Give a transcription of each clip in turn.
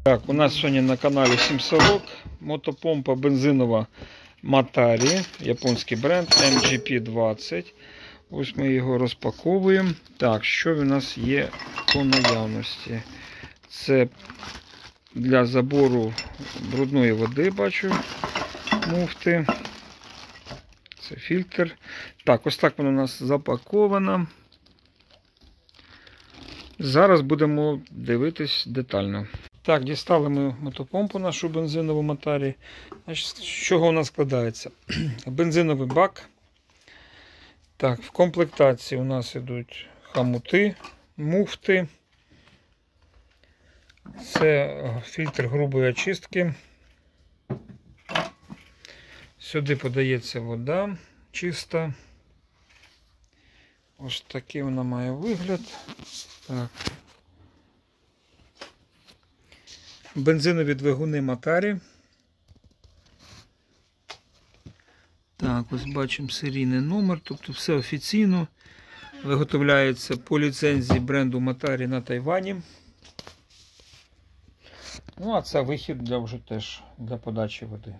Так, у нас сьогодні на каналі Сімсорок мотопомпа бензинова Matari, японський бренд MGP-20. Ось ми його розпаковуємо. Так, що у нас є по наявності? Це для забору брудної води, бачу, муфти. Це фільтр. Так, ось так воно у нас запаковано. Зараз будемо дивитись детально. Так, дістали ми мотопомпу нашу бензинову Matari. Значить, з чого вона складається? Бензиновий бак. Так, в комплектації у нас йдуть хомути, муфти. Це фільтр грубої очистки. Сюди подається вода чиста. Ось такий вона має вигляд. Так. Бензинові двигуни Matari. Так, ось бачимо серійний номер, тобто все офіційно. Виготовляється по ліцензії бренду Matari на Тайвані. Ну, а це вихід для подачі води.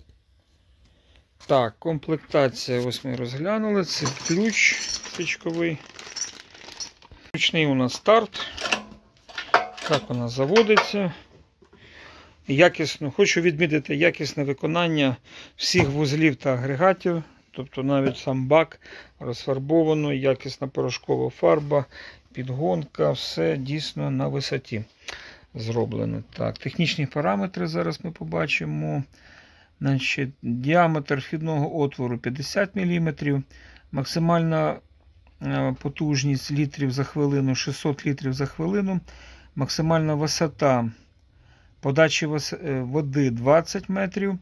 Так, комплектація, ось ми розглянули. Це ключ стичковий. Ручний у нас старт. Так вона заводиться. Якісно, хочу відмітити якісне виконання всіх вузлів та агрегатів. Тобто навіть сам бак розфарбовано, якісна порошкова фарба, підгонка, все дійсно на висоті зроблено. Так, технічні параметри зараз ми побачимо. Значить, діаметр вхідного отвору 50 мм, максимальна потужність літрів за хвилину 600 літрів за хвилину, максимальна висота подачі води 20 метрів.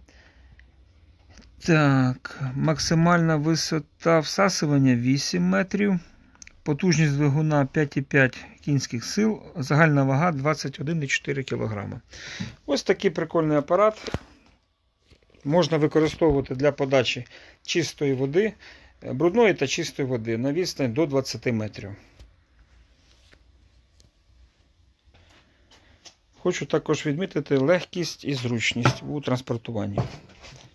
Так, максимальна висота всасування 8 метрів. Потужність двигуна 5,5 кінських сил. Загальна вага 21,4 кг. Ось такий прикольний апарат. Можна використовувати для подачі чистої води, брудної та чистої води на відстань до 20 метрів. Хочу також відмітити легкість і зручність у транспортуванні.